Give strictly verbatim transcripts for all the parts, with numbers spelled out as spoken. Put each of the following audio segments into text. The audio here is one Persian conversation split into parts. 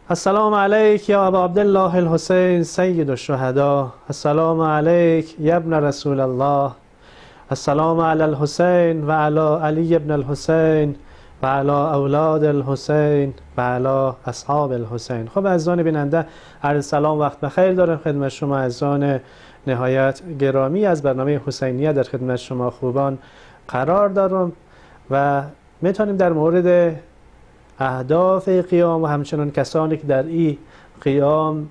السلام علیک یا ابا عبدالله الحسین سید الشهداء. السلام علیک یا ابن رسول الله. السلام علی الحسین و علی علی ابن الحسین و علی اولاد الحسین و علی اصحاب الحسین. خب عزیزان بیننده، عرض سلام، وقت بخیر دارم خدمت شما عزیزان نهایت گرامی. از برنامه حسینیه در خدمت شما خوبان قرار دارم و میتونیم در مورد اهداف قیام و همچنان کسانی که در این قیام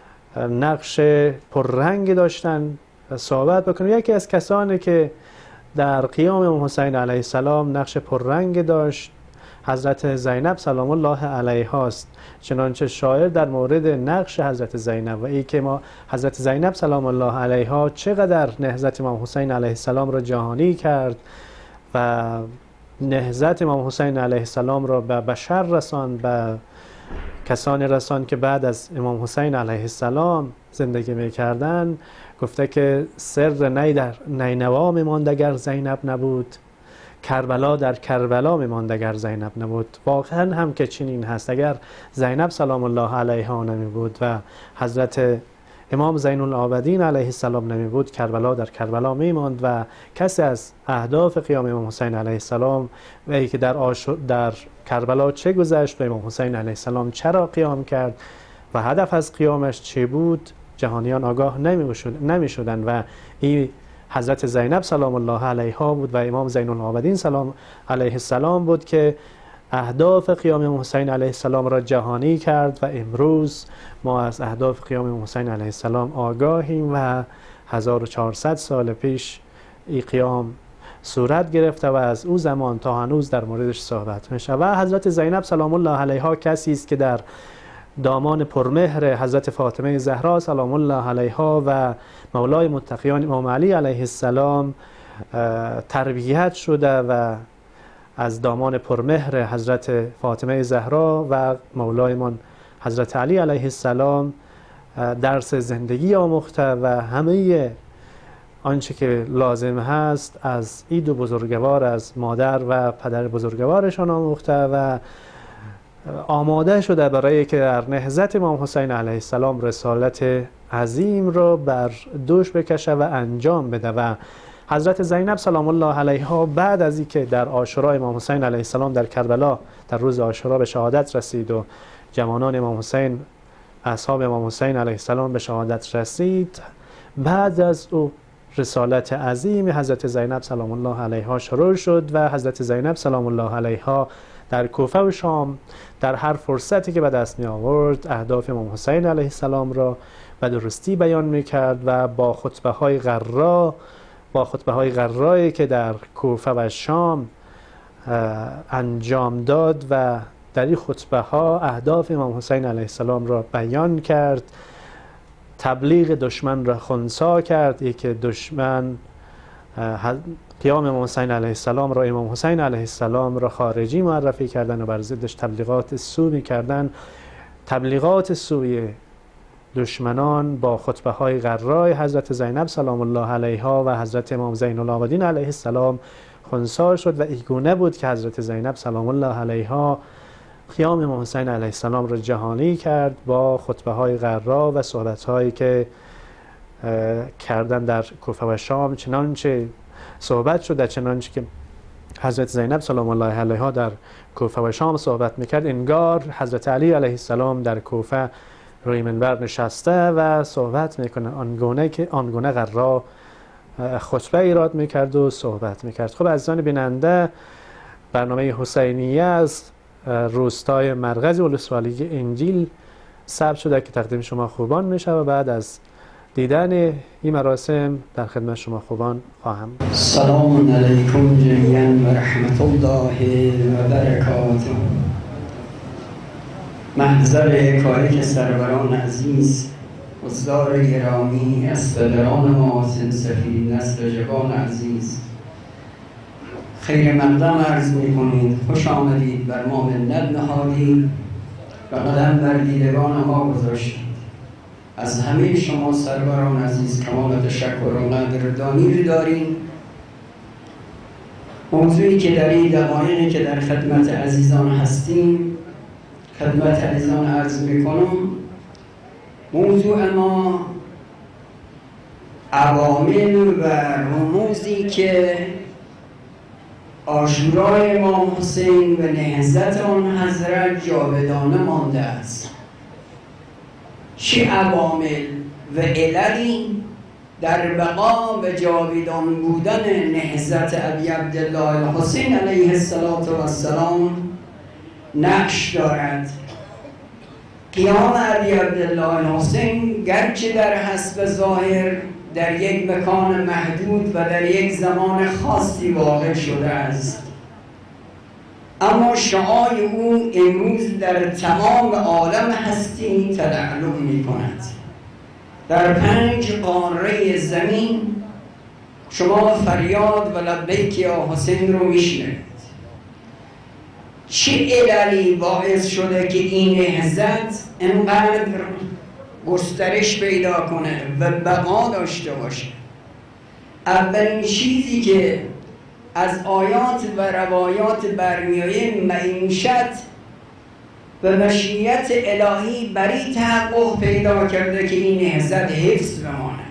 نقش پررنگ داشتن صحبت بکنیم. یکی از کسانی که در قیام امام حسین علیه السلام نقش پررنگ داشت حضرت زینب سلام الله علیها است. چنانچه شاعر در مورد نقش حضرت زینب و ای که ما حضرت زینب سلام الله علیها چقدر نهضت امام حسین علیه السلام را جهانی کرد و نهضت امام حسین علیه السلام را به بشر رساند، به کسانی رساند که بعد از امام حسین علیه السلام زندگی میکردن. گفته که سر نی در نینوا میماند اگر زینب نبود، کربلا در کربلا میماند اگر زینب نبود. واقعا هم که چنین هست. اگر زینب سلام الله علیها نمی بود و حضرت امام زین العابدین علیه السلام نمی بود، کربلا در کربلا میماند و کسی از اهداف قیام امام حسین علیه السلام و ای که در, آش... در کربلا چه گذشت و امام حسین علیه السلام چرا قیام کرد و هدف از قیامش چه بود، جهانیان آگاه نمی شدن و این حضرت زینب سلام الله علیها بود و امام زین العابدین سلام علیه السلام بود که اهداف قیام امام حسین علیه السلام را جهانی کرد و امروز ما از اهداف قیام امام حسین علیه السلام آگاهیم و هزار و چهارصد سال پیش این قیام صورت گرفته و از او زمان تا هنوز در موردش صحبت میشه. و حضرت زینب سلام الله علیها کسی است که در دامان پرمهر حضرت فاطمه زهرا سلام الله علیها و مولای متقیان امام علی علیه السلام تربیت شده و از دامان پرمهر حضرت فاطمه زهرا و مولایمان حضرت علی علیه السلام درس زندگی آموخته و همه آنچه که لازم هست از این دو بزرگوار، از مادر و پدر بزرگوارشان آموخته و آماده شده برای که در نهضت امام حسین علیه السلام رسالت عظیم را بر دوش بکشه و انجام بده. و حضرت زینب سلام الله علیها بعد از اینکه در عاشورا امام حسین علیه السلام در کربلا در روز عاشورا به شهادت رسید و جوانان امام حسین اصحاب امام حسین علیه السلام به شهادت رسید، بعد از او رسالت عظیم حضرت زینب سلام الله علیها شروع شد و حضرت زینب سلام الله علیها در کوفه و شام در هر فرصتی که به دست می آورد اهداف امام حسین علیه السلام را به درستی بیان می کرد و با خطبه های غرا با خطبه های غرایی که در کوفه و شام انجام داد و در این خطبه ها اهداف امام حسین علیه السلام را بیان کرد، تبلیغ دشمن را خنثی کرد. ای که دشمن قیام امام حسین علیه السلام را امام حسین علیه السلام را خارجی معرفی کردن و بر ضدش تبلیغات سو می‌کردن. تبلیغات سوی دشمنان با خطبه های غرای حضرت زینب سلام الله علیها و حضرت امام زین العابدین علیه السلام خنثی شد و این گونه بود که حضرت زینب سلام الله علیها قیام امام حسین علیه السلام را جهانی کرد با خطبه های غرا و صحبت هایی که کردن در کوفه و شام. چنانچه صحبت شد، چنانچه که حضرت زینب سلام الله علیها در کوفه و شام صحبت میکرد، انگار حضرت علی علیه السلام در کوفه روی منبر نشسته و صحبت میکنه، آنگونه که آنگونه غرا خطبه ایراد میکرد و صحبت میکرد. خب عزیزان بیننده، برنامه حسینیه از روستای مرغز ولسوالی انجیل ثبت شده که تقدیم شما خوبان میشه و بعد از دیدن این مراسم در خدمت شما خوبان خواهم. سلام علیکم جمیعا و رحمت الله و برکاته. محضر کارک سروران عزیز، حضار گرامی، اسپدران ما، سنسفی نسل جوان عزیز، خیر مقدم عرض می کنید. خوش آمدید، بر ما منت نهادید و قدم بر دیدگان ما گذاشتید. از همه شما سروران عزیز کمال تشکر و قدردانی داریم. موضوعی که در این دقایقی که در خدمت عزیزان هستیم خدمت عزیزان عرض میکنم موضوع ما عوامل و رموزی که عاشورای امام حسین و نهضت آن حضرت جاودانه مانده است. چه عوامل و عللی در بقا و جاودان بودن نهضت ابی عبدالله الحسین علیه السلام نقش دارد. قیام ابی عبدالله الحسین گرچه در حسب ظاهر در یک مکان محدود و در یک زمان خاصی واقع شده است، اما شعاع او امروز در تمام عالم هستی تلعلم می کند. در پنج قاره زمین شما فریاد و لبیک یا حسین رو میشنوید. چه عللی باعث شده که این نهضت انقدر گسترش پیدا کنه و بقا داشته باشه؟ اولین چیزی که از آیات و روایات برمیایه معیشت و مشیت الهی بری تحقق پیدا کرده که این نهضت حفظ بماند.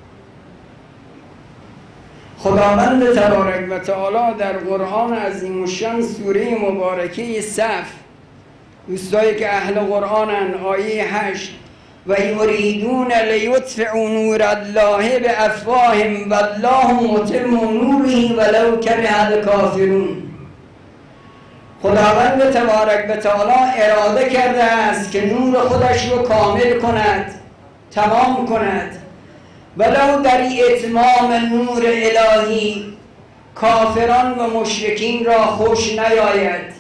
خداوند تبارک و تعالی در قرآن عظیم الشان سوره مبارکه صف، دوستایی که اهل قرآنن، آیه هشت: و یریدون لیطفئوا نور الله بافواههم والله متم نوره ولو کره الکافرون. خداوند تبارک و تعالی اراده کرده است که نور خودش رو کامل کند، تمام کند، ولو در اتمام نور الهی کافران و مشرکین را خوش نیاید.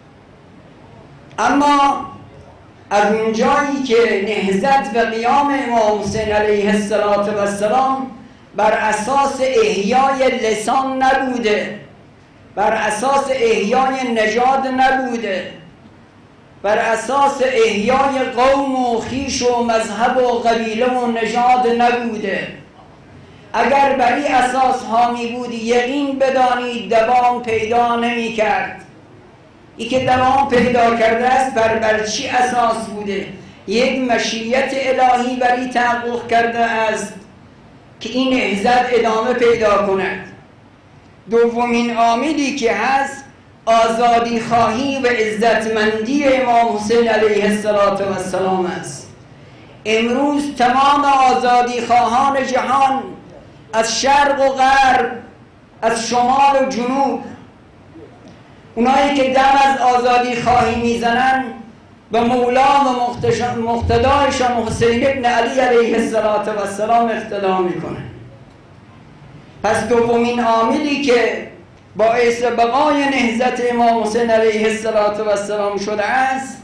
اما از اونجایی که نهضت و قیام امام حسین علیه السلام بر اساس احیای لسان نبوده، بر اساس احیای نژاد نبوده، بر اساس احیای قوم و خیش و مذهب و قبیله و نژاد نبوده. اگر بر این اساس ها می بود یقین بدانید دوام پیدا نمی کرد. ای که دوام پیدا کرده است بر بر چی اساس بوده؟ یک مشیت الهی بر این تحقق کرده است که این نهضت ادامه پیدا کند. دومین عاملی که هست آزادی خواهی و عزتمندی امام حسین علیه السلام است. امروز تمام آزادی خواهان جهان از شرق و غرب، از شمال و جنوب، اونایی که دم از آزادی خواهی میزنن به مولا و مقتدایشان حسین ابن علی علیه السلام اقتدا میکنن. پس دومین عاملی که باعث بقای نهضت امام حسین علیه السلام شده است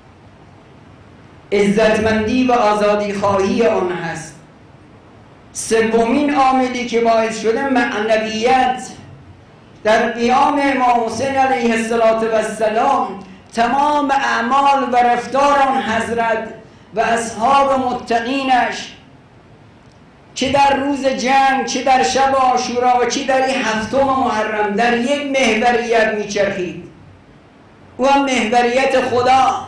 عزتمندی و آزادی خواهی آن هست. سومین عاملی که باعث شده معنویت در قیام امام حسین علیه السلام، تمام اعمال و رفتار آن حضرت و اصحاب متقینش، چه در روز جنگ، چه در شب عاشورا و چه در این هفتم محرم، در یک محوریت میچرخید. او هم محوریت خدا،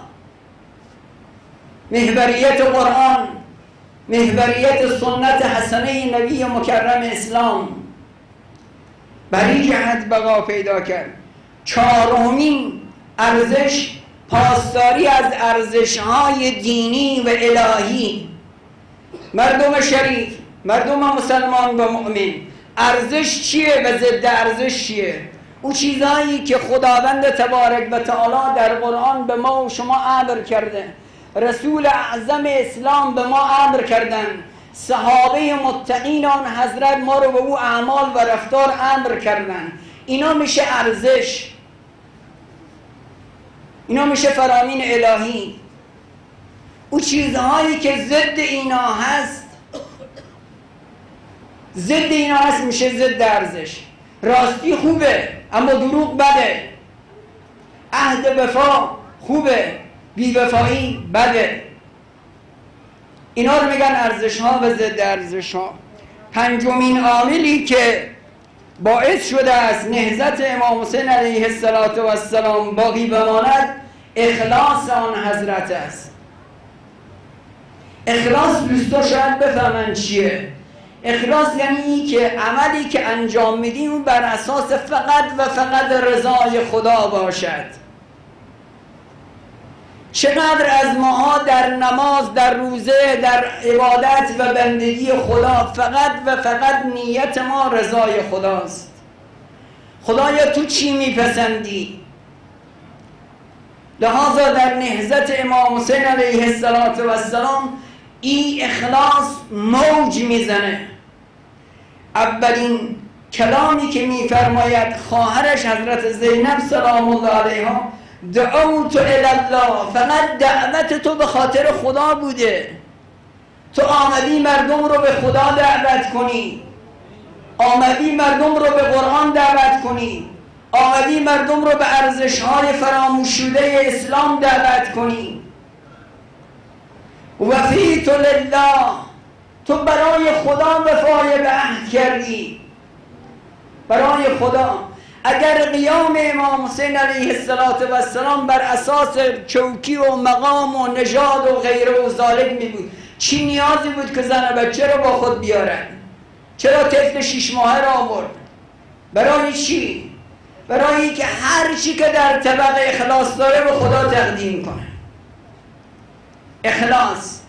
محوریت قرآن، محوریت سنت حسنه نبی مکرم اسلام. بر این جهت بقا پیدا کرد. چهارمین ارزش پاسداری از ارزش‌های دینی و الهی. مردم شریف، مردم مسلمان و مؤمن، ارزش چیه و ضد ارزش چیه؟ او چیزایی که خداوند تبارک و تعالی در قرآن به ما و شما امر کرده، رسول اعظم اسلام به ما امر کردن، صحابه متقین آن حضرت ما رو به او اعمال و رفتار امر کردن. اینا میشه ارزش، اینا میشه فرامین الهی. او چیزهایی که ضد اینا هست، ضد اینا هست میشه ضد ارزش. راستی خوبه اما دروغ بده، عهد وفا خوبه بی وفایی بده. اینا رو میگن ارزش ها و ضد ارزش ها. پنجمین عاملی که باعث شده است نهضت امام حسین علیه السلام باقی بماند اخلاص آن حضرت است. اخلاص دوستا شاید بفهمن چیه. اخلاص یعنی این که عملی که انجام میدیم بر اساس فقط و فقط رضای خدا باشد. چقدر از ماها در نماز، در روزه، در عبادت و بندگی خدا فقط و فقط نیت ما رضای خداست. خدایا تو چی میپسندی؟ لحاظا در نهضت امام حسین علیه السلام این اخلاص موج میزنه. اولین کلامی که میفرماید خواهرش حضرت زینب سلام الله علیها، دعوت الی الله، فقط دعوت تو به خاطر خدا بوده. تو آمدی مردم رو به خدا دعوت کنی، آمدی مردم رو به قرآن دعوت کنی، آمدی مردم رو به ارزش‌های فراموش شده اسلام دعوت کنی. وفیت لله، تو برای خدا وفای به عهد کردی، برای خدا. اگر قیام امام حسین علیه السلام بر اساس چوکی و مقام و نژاد و غیره و ذالک می بود، چی نیازی بود که زن بچه رو با خود بیارن؟ چرا طفل شش ماهه را آورد؟ برای چی؟ برای که هر چی که در طبق اخلاص داره به خدا تقدیم کنه. اخلاص.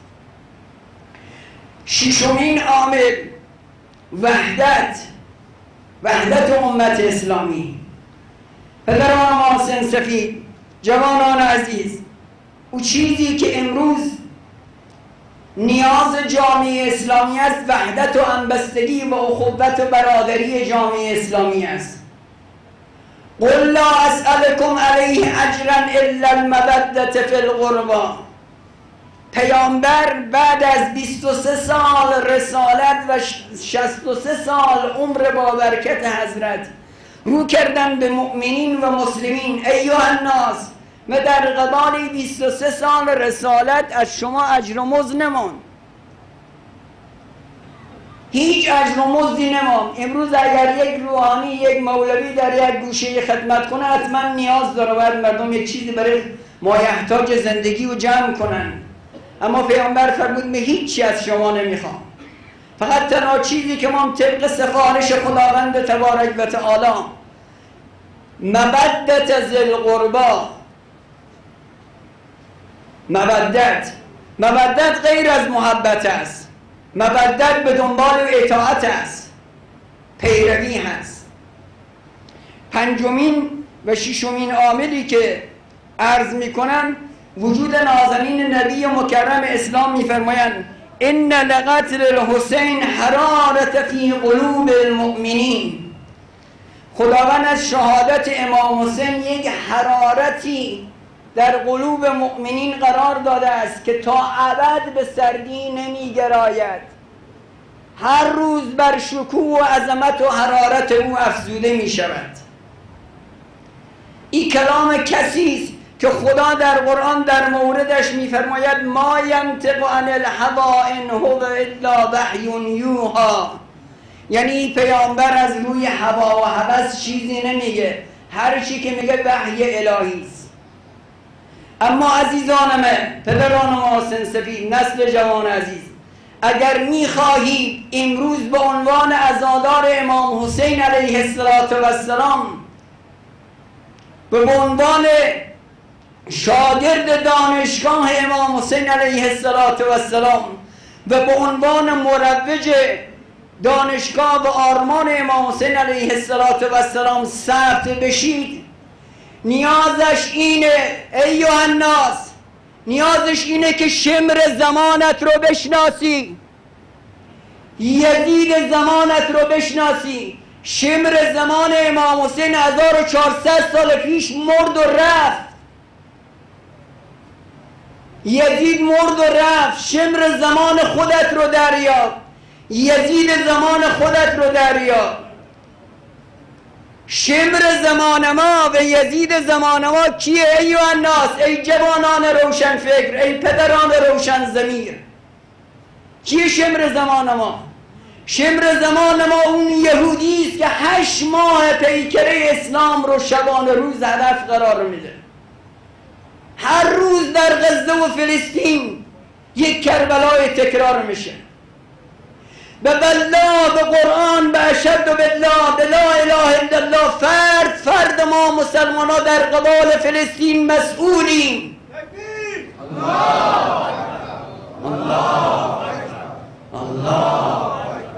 ششمین عامل وحدت، وحدت امت اسلامی. پدران محسن سفید، جوانان عزیز، او چیزی که امروز نیاز جامعه اسلامی است وحدت و همبستگی و اخوت و برادری جامعه اسلامی است. قل لا اسألكم علیه اجرا الا المودة فی القربى. پیامبر بعد از بیست و سه سال رسالت و شصت و سه سال عمر با برکت حضرت رو کردن به مؤمنین و مسلمین. ایها الناس، ما در قبال بیست و سه سال رسالت از شما اجر و مزد نمون، هیچ اجر و مزدی نمون. امروز اگر یک روحانی، یک مولوی در یک گوشه خدمت کنه، حتما نیاز داره باید مردم یک چیزی برای مایحتاج زندگی رو جمع کنن. اما پیامبر فرمود من هیچی از شما نمیخوام، فقط تنها چیزی که ما طبق سفارش خداوند تبارک و تعالی مودت ذی القربی. مودت مودت غیر از محبت است. مودت به دنبال اطاعت است، پیروی هست. پنجمین و ششمین عاملی که عرض میکنم وجود نازنین نبی مکرم اسلام میفرمایند ان لقتل الحسین حرارت فی قلوب المؤمنین. خداوند از شهادت امام حسین یک حرارتی در قلوب مؤمنین قرار داده است که تا ابد به سردی نمیگراید. هر روز بر شکوه و عظمت و حرارت او افزوده می شود. این کلام کسی است که خدا در قرآن در موردش میفرماید ما ینطق عن الهوی ان هو الا وحی یوحی. یعنی پیامبر از روی هوا و هوس چیزی نمیگه، هر چی که میگه وحی الهی است. اما عزیزان من، پدران محسن سفید، نسل جوان عزیز، اگر میخواهید امروز به عنوان عزادار امام حسین علیه السلام به عنوان شاگرد دانشگاه امام حسین علیه السلام و به عنوان مروج دانشگاه و آرمان امام حسین علیه السلام ثبت بشید، نیازش اینه ایها الناس، نیازش اینه که شمر زمانت رو بشناسی، یزید زمانت رو بشناسی. شمر زمان امام حسین هزار و چهارصد سال پیش مرد و رفت، یزید مرد و رفت. شمر زمان خودت رو دریاب، یزید زمان خودت رو دریاب. شمر زمان ما و یزید زمان ما کیه ایها الناس؟ ای جوانان روشن فکر، ای پدران روشن ضمیر، کیه شمر زمان ما؟ شمر زمان ما اون یهودی است که هشت ماه پیکره اسلام رو شبانه روز هدف قرار میده. هر روز در غزه و فلسطین یک کربلای تکرار میشه. به بالله، به قرآن، به اشهد بالله، به لا اله الا الله، فرد فرد ما مسلمان ها در قبال فلسطین مسئولیم. الله الله الله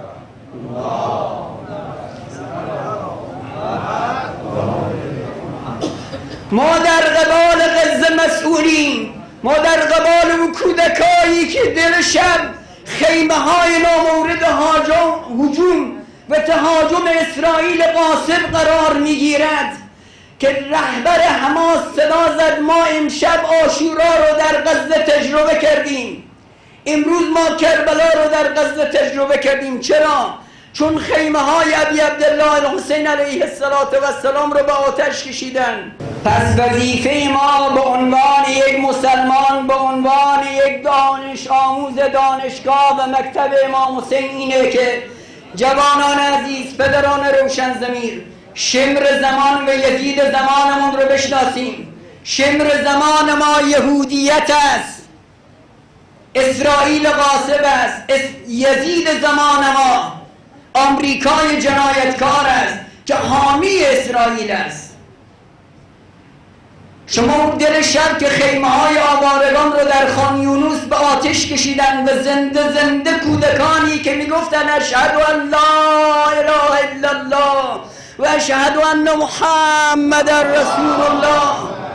ما در قبال غزه مسئولیم. ما در قبال اون کودکایی که دل شب خیمه های نامورد هجوم و تهاجم اسرائیل غاصب قرار میگیرد که رهبر حماس صدا زد ما امشب عاشورا رو در غزه تجربه کردیم، امروز ما کربلا رو در غزه تجربه کردیم. چرا؟ چون خیمه های ابی عبدالله الحسین علیه السلام رو به آتش کشیدن. پس وظیفه ما به عنوان یک مسلمان، به عنوان یک دانش آموز دانشگاه و مکتب امام حسین اینه که جوانان عزیز، پدران روشن ضمیر، شمر زمان و یزید زمانمون رو بشناسیم. شمر زمان ما یهودیت است، اسرائیل غاصب است. یزید زمان ما آمریکای جنایتکار است که حامی اسرائیل است. شما دل شب که خیمه های آوارگان رو در خان یونس به آتش کشیدن و زنده زنده کودکانی که میگفتن اشهد ان لا اله الا الله و اشهد ان محمد رسول الله،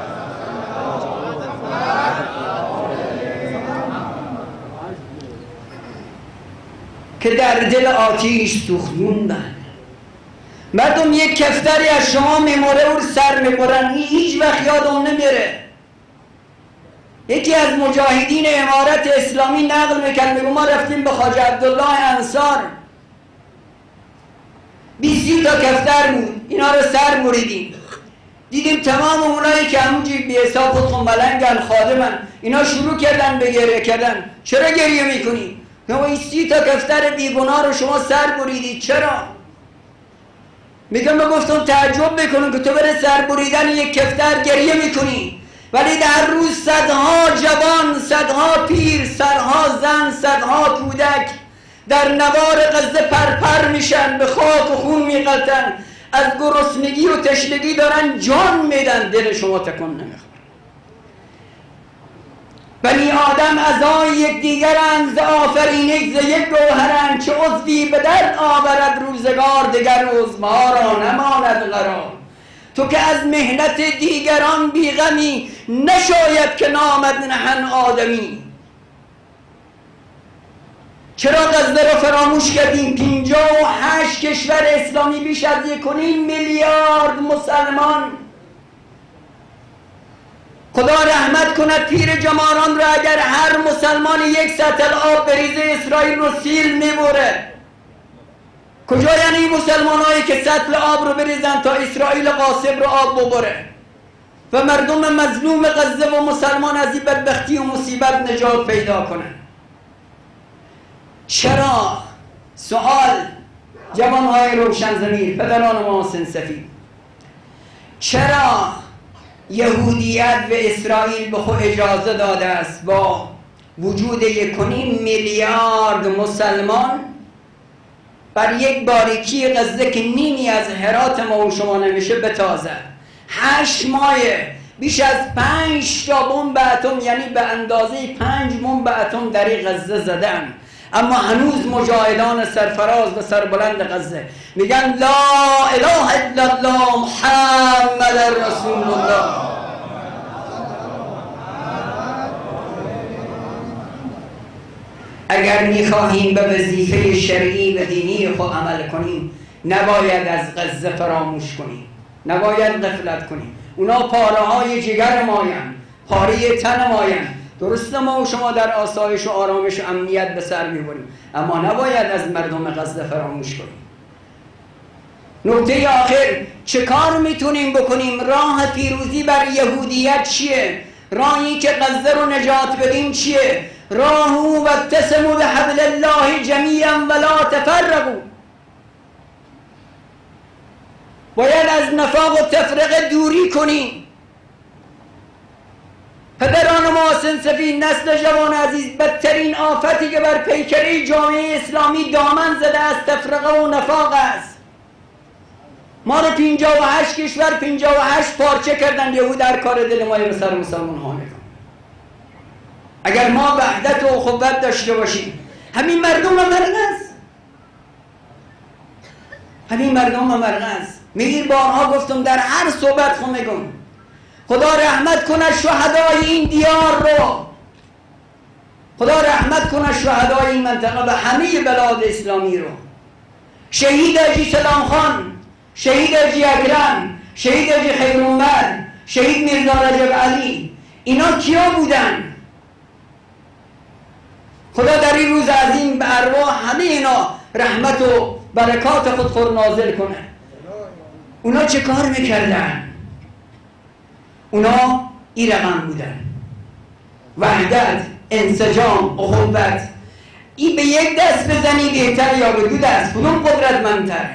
که در دل آتیش سوختوندن. مردم یک کفتری از شما میموره و سر میبرن، این هیچ وقت یادم نمیره. یکی از مجاهدین امارت اسلامی نقل میکرد، میگو ما رفتیم به خواجه عبدالله انصار، بیسی تا کفتر بود، اینا رو سر بریدیم. دیدیم تمام اونایی که همونجی بی حساب خودخون ملنگن، خادمن، اینا شروع کردن به گریه کردن. چرا گریه میکنی؟ نه این سی تا کفتر بیگناه رو شما سر بریدید، چرا؟ میگم بگفتم تعجب میکنم که تو بره سر بریدن یک کفتر گریه میکنی، ولی در روز صدها جوان، صدها پیر، صدها زن، صدها کودک در نوار غزه پرپر میشن، به خاک و خون میغلطن، از گرسنگی و تشنگی دارن جان میدن، دل شما تکون نمیخوره. بنی آدم اعضای یک دیگرند، ز آفرینش ز یک گوهرند، چه عضوی به درد آورد روزگار، دگر عضو ما را نماند قرار. تو که از مهنت دیگران بیغمی، نشاید که نامد نهن آدمی. چرا غزه را فراموش کردیم؟ پنجاه و هشت کشور اسلامی، بیش از یک و نیم میلیارد مسلمان. خدا رحمت کند پیر جماران را، اگر هر مسلمان یک سطل آب بریزه اسرائیل رو سیل میبره. کجا یعنی مسلمان هایی که سطل آب رو بریزن تا اسرائیل غاصب رو آب ببره و مردم مظلوم غزه و مسلمان از این بدبختی و مصیبت نجات پیدا کنن؟ چرا؟ سوال جوانهای روشن ضمیر، پدران ما حسین سفید، چرا یهودیت و اسرائیل به خود اجازه داده است با وجود یک و نیم میلیارد مسلمان بر یک باریکی غزه که نیمی از هرات ما و شما نمیشه بتازه؟ هشت مایه بیش از پنج تا بمب اتم، یعنی به اندازه پنج بمب اتم در این غزه زدن، اما هنوز مجاهدان سرفراز و سربلند غزه میگن لا اله الا الله محمد رسول الله. اگر میخواهیم به وظیفه شرعی و دینی خود عمل کنیم، نباید از غزه فراموش کنیم، نباید غفلت کنیم. اونا پاره های جگر ماین، پاره تن ماین. درسته ما و شما در آسایش و آرامش و امنیت به سر میبریم، اما نباید از مردم غزه فراموش کنیم. نکته آخر، چه کار میتونیم بکنیم؟ راه پیروزی بر یهودیت چیه؟ راهی که غزه رو نجات بدیم چیه؟ راه و اتسموا بحبل الله جمیعا ولا تفرقوا. باید از نفاق و تفرقه دوری کنیم. پدران محسن سفید، نسل جوان عزیز، بدترین آفتی که بر پیکره جامعه اسلامی دامن زده است تفرقه و نفاق است. ما رو پنجاه و هشت کشور پنجاه و هشت پارچه کردن، یهود در کار دل ما رو سر مسلمان ها نکن. اگر ما وحدت و اخوت داشته باشیم، همین مردم مرغ است، همین مردم مرغ است. میگیر بارها گفتم، در هر صحبت خود میگم خدا رحمت کنه شهدای این دیار رو، خدا رحمت کنه شهدای این منطقه و همه بلاد اسلامی رو. شهید حاجی سلام خان، شهید حاجی اکرم، شهید حاجی خیرالعمر، شهید میرزا رجب علی، اینا کیا بودن؟ خدا در این روز عظیم به ارواح همه اینا رحمت و برکات خود خور نازل کنه. اونا چه کار میکردن؟ اونا این رقم بودن: وحدت، انسجام، اخوت. این به یک دست بزنی بهتر یا به دو دست؟ کدوم قدرتمندتر؟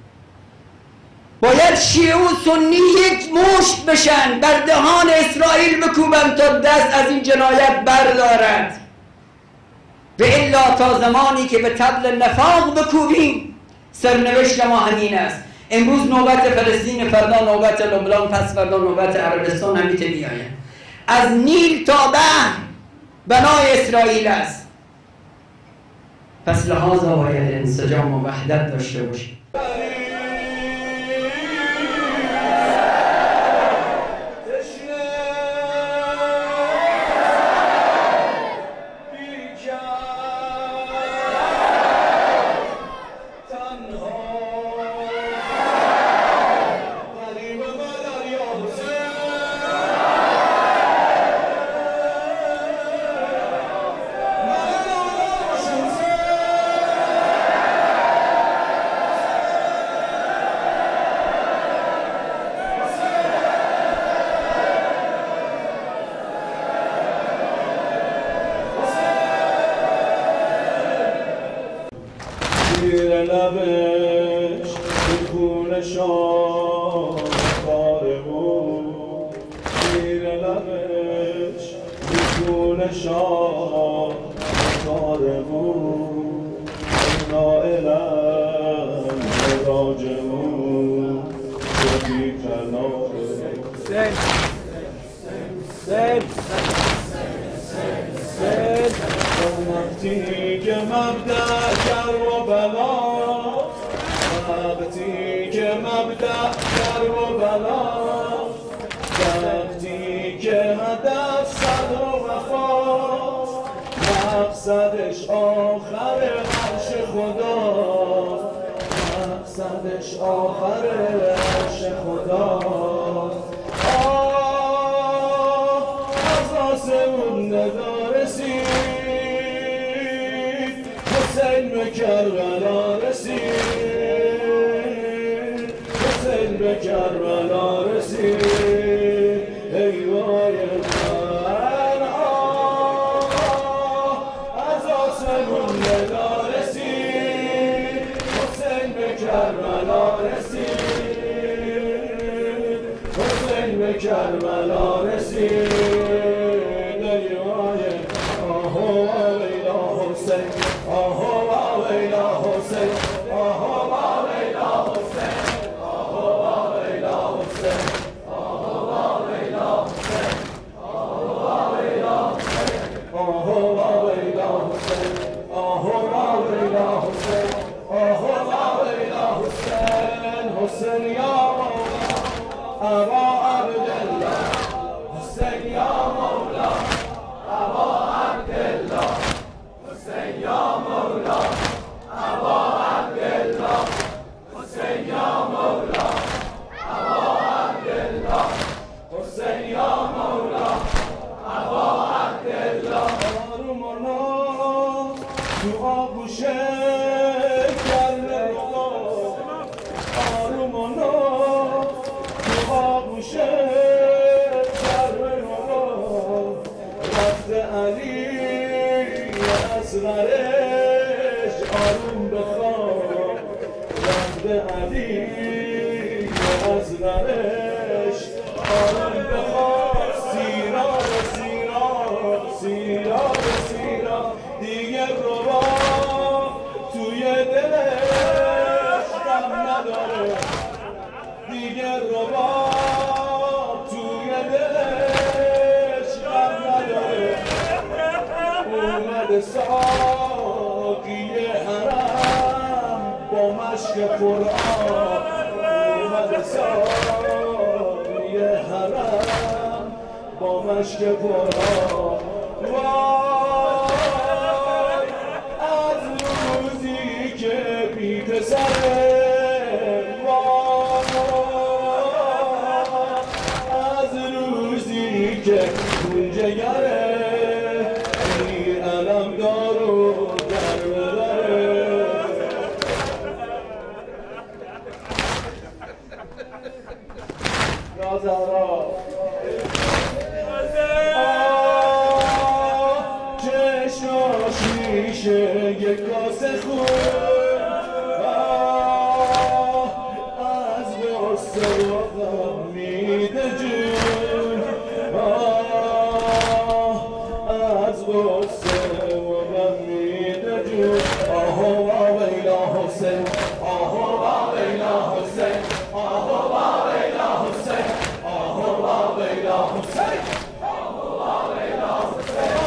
باید شیعه و سنی یک مشت بشن، بر دهان اسرائیل بکوبن تا دست از این جنایت بردارد. و الا تا زمانی که به طبل نفاق بکوبیم سرنوشت ما همین است. امروز نوبت فلسطین، فردا نوبت لبنان، پس فردا نوبت عربستان هم میتونی آید. از نیل تا بحر بنای اسرائیل است. پس لحاظا باید انسجام و وحدت داشته باشیم. لبش بکون شام کاره بود، زیر لبش بکون شام کاره بود، نائلم راجمون شدی کناره سن سن سن وقتی که مبدأ شر و بلا، وقتی که مبدأ شر و بلا، وقتی که هدف صدر و وفا، مقصدش آخر عرش خدا، مقصدش آخر عرش خدا. آه از آسمون ندارسید، حسین به کربلا رسید، حسین به کربلا رسید. ای وای من، آه از آسمون ندا رسید، حسین به کربلا رسید، حسین به کربلا رسید. ای وای آه ویلا حسین، آه ویلا حسین، آه ویلا حسین، آه ویلا حسین، آه ویلا حسین، آه ویلا حسین، آه ویلا حسین، آه ویلا حسین، آه ویلا حسین. حسین یا مولا ابا عبدالله، حسین یا مولا ابا عبدالله، حسین یا مولا ابا عبدالله، حسین یا مولا ابا عبدالله، حسین یا مولا ابا عبدالله. آرومانا تو آغوشه کرده رو، آرومانا تو آغوشه کرده رو، رفته علی اصغرش آروم بخواب، رفته علی اصغرش آروم بخواب. سینا یاد سیرا دیگه ربا توی دلش غم نداره، دیگه ربا توی دلش غم نداره. اومده ساقی حرم با مشک قرآن، اومده ساقی حرم با مشک قرآن. وای از روزی که بی پسره، از روزی که خون جگره این علم دارو در ببره. نازارا شیشه یک کاسه خون از غصه و غم میده جون، از غصه و غم میده جون. آها و ویلا حسین، آها و ویلا حسین، آها و ویلا حسین، آها و ویلا حسین، آها و ویلا حسین،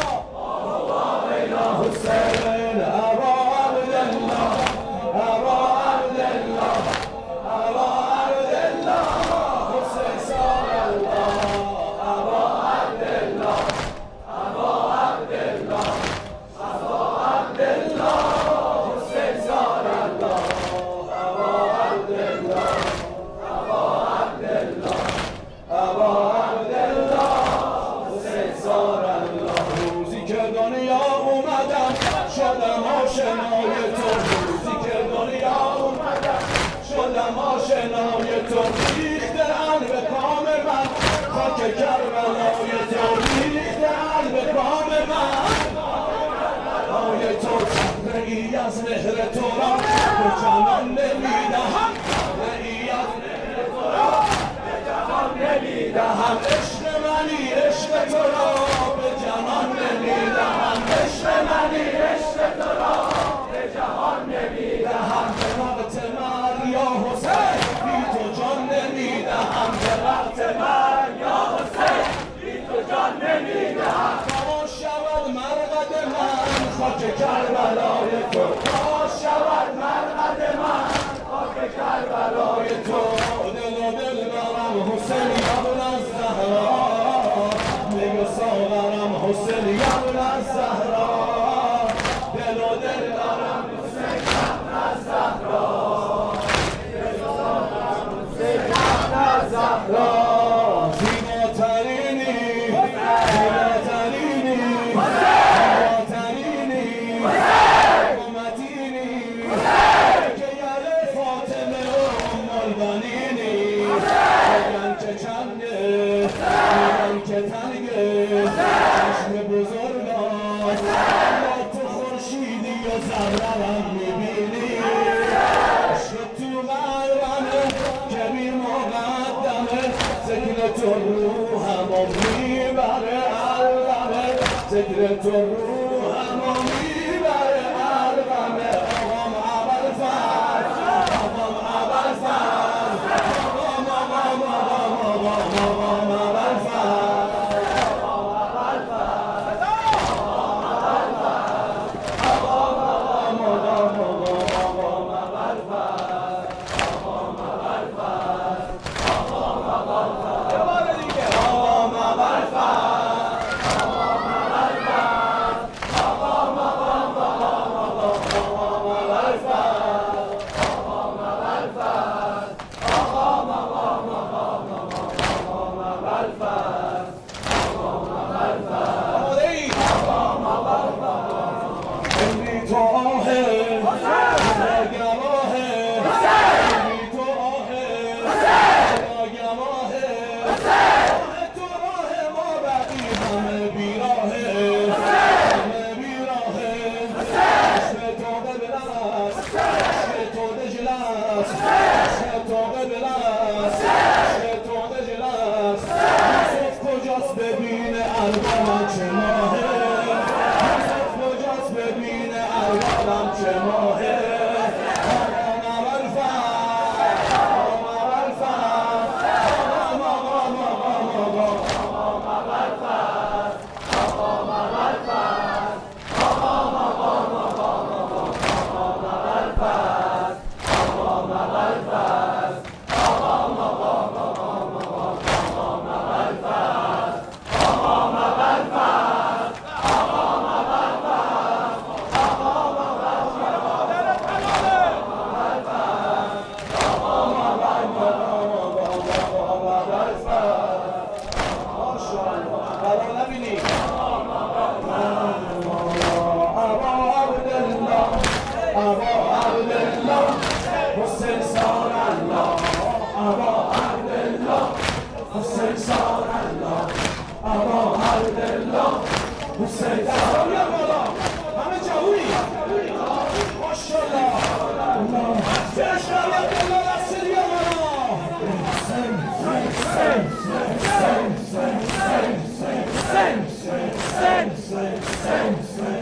حسین ابا عبدالله، ابا عبدالله، ابا عبدالله، حسین سال الله، ابا عبدالله، ابا عبدالله، ابا عبدالله، حسین سال الله، ابا عبدالله، ابا عبدالله، ابا عبدالله، حسین سال الله. روزی که دنیا شدم آشنای تو، روزی که دنیا اومدم شدم آشنای تو. ریخته‌اند به کام من خاک کربلای تو، ریخته‌اند به کام من های تو. تبرئی از مهر تو را به جهان نمیدهم، تبرئی از مهر تو را به جهان نمیدهم. عشق منی عشق تو را به جهان نمیدهم، عشق منی عشق تو را به جهان نمیدهم. به وقت من یا حسین بی تو جان نمیدهم، به وقت من یا حسین بی تو جان نمیدهم. خاموش شود مرقد من خاک کربلای تو، خاموش شود مرقد من خاک کربلای تو. دل و دل دارم حسین ابن الزهرا، میگه ساغرم حسین ابن الزهرا. دل و دل دارم حسین ابن الزهرا، دل و دارم حسین ابن الزهرا. زیباترینی زیباترینی زیباترینی حکومتینی که یله فاطمه و مردانینی. بگن که چنگه بگن که تنگه چشم بزرگاست، با تو خورشیدی و ذره‌ام میبینی. عشق تو قلبمه که بی مقدمه، ذکر تو روحمو میبره قلبمه، ذکر تو روحمو میبره قلبمه. آقام ابوالفضل، آقام ابوالفضل، آقام آقام آقام آقام آقام ابوالفضل. حسین دستان بیار بالا همه جوونی ماشاءالله فرشتر بیار بالا دستی بیار بالا حسین حسین حسین حسین حسین حسین حسین حسین